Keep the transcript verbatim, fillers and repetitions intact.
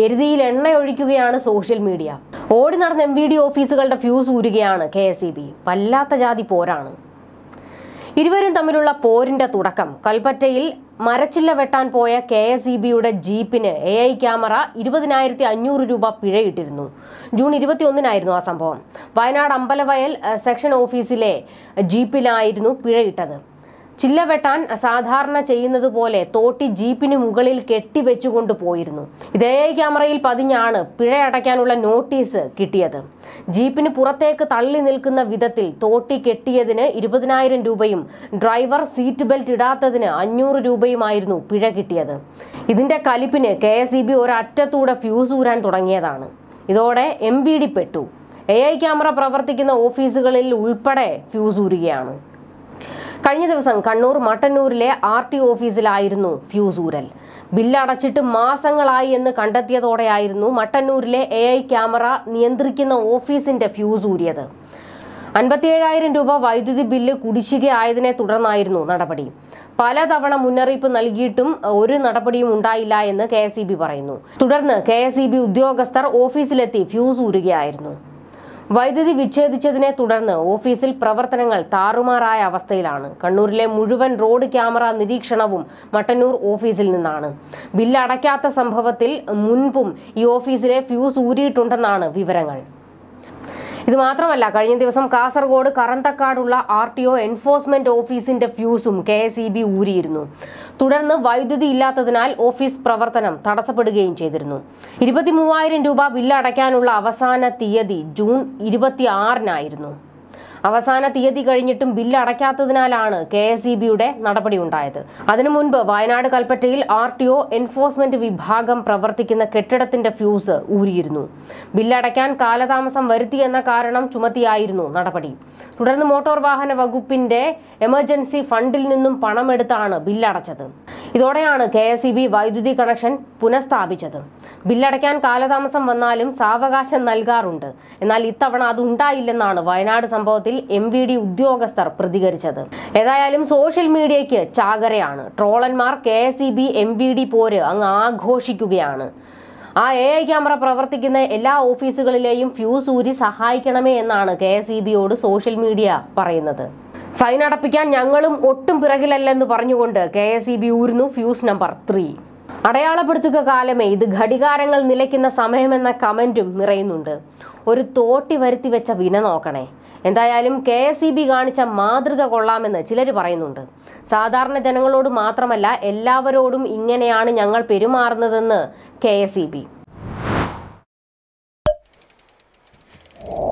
എരുതിയിൽ എണ്ണയൊഴിക്കുകയാണ് social media. ഓടി നടന്ന M V D ഓഫീസുകളുടെ ഫ്യൂസ് ഊരുകയാണ് കെ എസ് ഇ ബി. വല്ലാത്ത ജാതി പോരാണ്. ഇരുവരും തമ്മിലുള്ള പോരിന്റെ തുടക്കം കൽപ്പറ്റയിൽ മരച്ചില്ല വെട്ടാൻ പോയ കെ എസ് ഇ ബിയുടെ ജീപ്പിന് എ ഐ ക്യാമറ ഇരുപതിനായിരത്തി അഞ്ഞൂറ് രൂപ പിഴയിട്ടിരുന്നു. ജൂൺ ഇരുപത്തി ഒന്നിനായിരുന്നു ആ സംഭവം. വയനാട് അമ്പലവയൽ സെക്ഷൻ ഓഫീസിലെ ജീപ്പിലായിരുന്നു പിഴയിട്ടത്. ചില്ല വെട്ടാൻ സാധാരണ ചെയ്യുന്നത് പോലെ തോട്ടി ജീപ്പിന് മുകളിൽ കെട്ടിവെച്ചുകൊണ്ട് പോയിരുന്നു. ഇത് എ ഐ ക്യാമറയിൽ പതിഞ്ഞാണ് പിഴ അടയ്ക്കാനുള്ള നോട്ടീസ് കിട്ടിയത്. ജീപ്പിന് പുറത്തേക്ക് തള്ളി നിൽക്കുന്ന വിധത്തിൽ തോട്ടി കെട്ടിയതിന് ഇരുപതിനായിരം രൂപയും ഡ്രൈവർ സീറ്റ് ബെൽറ്റ് ഇടാത്തതിന് അഞ്ഞൂറ് രൂപയുമായിരുന്നു പിഴ കിട്ടിയത്. ഇതിന്റെ കലിപ്പിന് കെ എസ് ഇ ബി ഒരറ്റത്തൂടെ ഫ്യൂസ് ഊരാൻ തുടങ്ങിയതാണ്. ഇതോടെ എം വി ഡി പെട്ടു. എ ഐ ക്യാമറ പ്രവർത്തിക്കുന്ന ഓഫീസുകളിൽ ഉൾപ്പെടെ ഫ്യൂസ് ഊരുകയാണ്. കഴിഞ്ഞ ദിവസം കണ്ണൂർ മട്ടന്നൂരിലെ ആർ ടി ഓഫീസിലായിരുന്നു ഫ്യൂസ് ഊരൽ. ബില്ലടച്ചിട്ട് മാസങ്ങളായി എന്ന് കണ്ടെത്തിയതോടെയായിരുന്നു മട്ടന്നൂരിലെ എ ഐ ക്യാമറ നിയന്ത്രിക്കുന്ന ഓഫീസിന്റെ ഫ്യൂസ് ഊരിയത്. അൻപത്തിയേഴായിരം രൂപ വൈദ്യുതി ബില്ല് കുടിശ്ശികയായതിനെ തുടർന്നായിരുന്നു നടപടി. പലതവണ മുന്നറിയിപ്പ് നൽകിയിട്ടും ഒരു നടപടിയും ഉണ്ടായില്ല എന്ന് കെ എസ് ഇ ബി പറയുന്നു. തുടർന്ന് കെ എസ് ഇ ബി ഉദ്യോഗസ്ഥർ ഓഫീസിലെത്തി ഫ്യൂസ് ഊരുകയായിരുന്നു. വൈദ്യുതി വിച്ഛേദിച്ചതിനെ തുടർന്ന് ഓഫീസിൽ പ്രവർത്തനങ്ങൾ താറുമാറായ അവസ്ഥയിലാണ്. കണ്ണൂരിലെ മുഴുവൻ റോഡ് ക്യാമറ നിരീക്ഷണവും മട്ടന്നൂർ ഓഫീസിൽ നിന്നാണ്. ബില്ല് അടയ്ക്കാത്ത സംഭവത്തിൽ മുൻപും ഈ ഓഫീസിലെ ഫ്യൂസ് ഊരിയിട്ടുണ്ടെന്നാണ് വിവരങ്ങൾ. ഇത് മാത്രമല്ല, കഴിഞ്ഞ ദിവസം കാസർഗോഡ് കറന്തക്കാടുള്ള ആർ ടി ഒ എൻഫോഴ്സ്മെന്റ് ഓഫീസിന്റെ ഫ്യൂസും കെ എസ് ഇ ബി ഊരിയിരുന്നു. തുടർന്ന് വൈദ്യുതി ഇല്ലാത്തതിനാൽ ഓഫീസ് പ്രവർത്തനം തടസ്സപ്പെടുകയും ചെയ്തിരുന്നു. ഇരുപത്തി മൂവായിരം രൂപ ബില്ല് അടയ്ക്കാനുള്ള അവസാന തീയതി ജൂൺ ഇരുപത്തി ആറിനായിരുന്നു. അവസാന തീയതി കഴിഞ്ഞിട്ടും ബില്ല് അടയ്ക്കാത്തതിനാലാണ് കെ എസ് ഇ ബിയുടെ നടപടി ഉണ്ടായത്. അതിനു മുൻപ് വയനാട് കൽപ്പറ്റയിൽ ആർ ടി ഒ എൻഫോഴ്സ്മെന്റ് വിഭാഗം പ്രവർത്തിക്കുന്ന കെട്ടിടത്തിന്റെ ഫ്യൂസ് ഊരിയിരുന്നു. ബില്ലടയ്ക്കാൻ കാലതാമസം വരുത്തിയെന്ന കാരണം ചുമത്തിയായിരുന്നു നടപടി. തുടർന്ന് മോട്ടോർ വാഹന വകുപ്പിന്റെ എമർജൻസി ഫണ്ടിൽ നിന്നും പണമെടുത്താണ് ബില്ലടച്ചത്. ഇതോടെയാണ് കെ എസ് ഇ ബി വൈദ്യുതി കണക്ഷൻ പുനഃസ്ഥാപിച്ചത്. ബില്ലടയ്ക്കാൻ കാലതാമസം വന്നാലും സാവകാശം നൽകാറുണ്ട്. എന്നാൽ ഇത്തവണ അതുണ്ടായില്ലെന്നാണ് വയനാട് സംഭവത്തിൽ എം വി ഡി ഉദ്യോഗസ്ഥർ പ്രതികരിച്ചത്. ഏതായാലും സോഷ്യൽ മീഡിയയ്ക്ക് ചാകരയാണ്. ട്രോളന്മാർ K S E B M V D പോര് അങ്ങ് ആഘോഷിക്കുകയാണ്. ആ എ ഐ ക്യാമറ പ്രവർത്തിക്കുന്ന എല്ലാ ഓഫീസുകളിലെയും ഫ്യൂസ് ഊരി സഹായിക്കണമേ എന്നാണ് കെ എസ് ഇ ബിയോട് സോഷ്യൽ മീഡിയ പറയുന്നത്. ഫൈൻ അടപ്പിക്കാൻ ഞങ്ങളും ഒട്ടും പിറകിലല്ലെന്ന് പറഞ്ഞുകൊണ്ട് കെ എസ് ഇ ബി ഊരുന്നു ഫ്യൂസ് നമ്പർ ത്രീ. അടയാളപ്പെടുത്തുക കാലമേ, ഇത് ഘടികാരങ്ങൾ നിലയ്ക്കുന്ന സമയമെന്ന കമന്റും നിറയുന്നുണ്ട്. ഒരു തോട്ടി വരുത്തി വെച്ച വിന നോക്കണേ. എന്തായാലും കെ എസ് ഇ ബി കാണിച്ച മാതൃക കൊള്ളാമെന്ന് ചിലർ പറയുന്നുണ്ട്. സാധാരണ ജനങ്ങളോട് മാത്രമല്ല എല്ലാവരോടും ഇങ്ങനെയാണ് ഞങ്ങൾ പെരുമാറുന്നതെന്ന് കെ എസ് ഇ ബി.